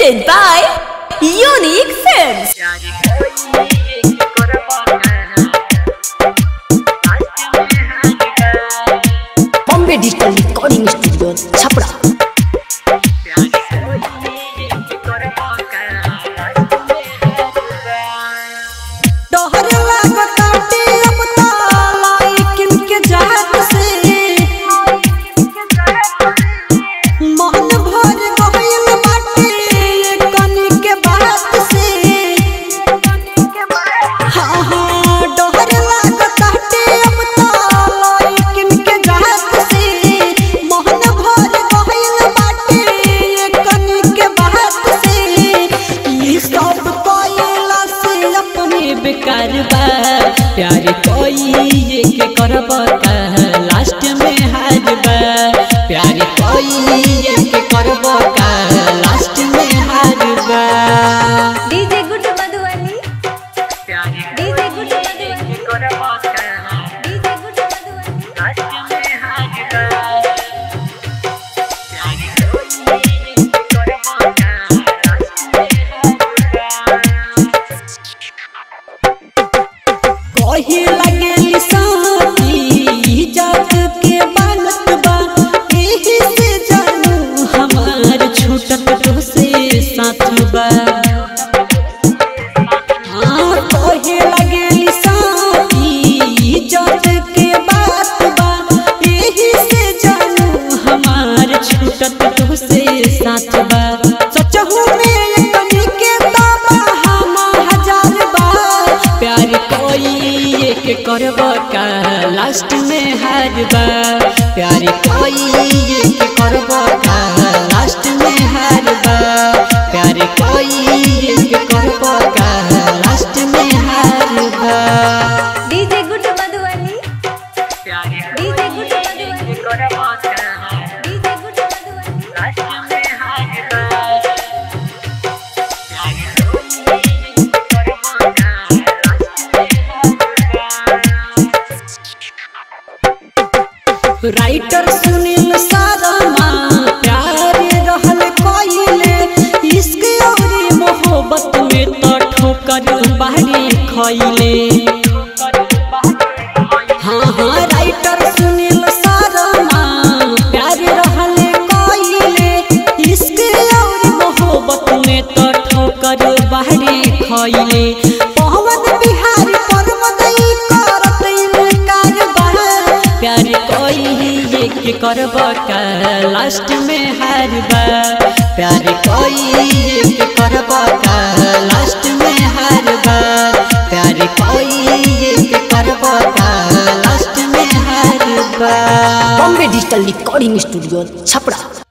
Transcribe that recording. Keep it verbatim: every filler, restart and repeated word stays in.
presented by Unique Films. Bombay Digital Recording Studio, Chapra. प्यार कोई ये के करबा का लास्ट में हारबा प्यार कोई ये के करबा का लास्ट में हारबा डीजे गुड मधुबनी प्यार डीजे गुड मधुबनी करबा का डीजे गुड मधुबनी लास्ट में हारबा प्यार कोई ये के करबा का लास्ट में हारबा कोई लगेली साथी जग के बालत बा एही से जानू हमार छूटत तो से साथ बा हां कोई लगेली साथी जग के बात बा एही से जानू हमार छूटत तो से साथ बा सचहू में कनी के ताबा हम हजार बा प्यार कोई के करबा का लास्ट में हारबा प्यार कोई के करबा का लास्ट में हारबा प्यार कोई के करबा का लास्ट में हारबा डीजे गुड मधुबनी प्यार डीजे गुड मधुबनी करबा का डीजे गुड मधुबनी लास्ट में हारबा प्यार कोई के करबा का राइटर सुनील सारमा प्यार रहल कोइले इश्क और मोहब्बत में तो ठोकर बाहरी खइले हाँ हाँ राइटर सुनील सारमा प्यार रहल कोइले इश्क और मोहब्बत में तो ठोकर बाहरी खइले पवन बिहारी परमदई करत इनकार बा प्यार कोई के करबा का लास्ट में हारबा प्यार कोई के करबा का लास्ट में हारबा प्यार कोई के करबा का लास्ट में हारबा Bombay Digital Recording Studio, Chapra.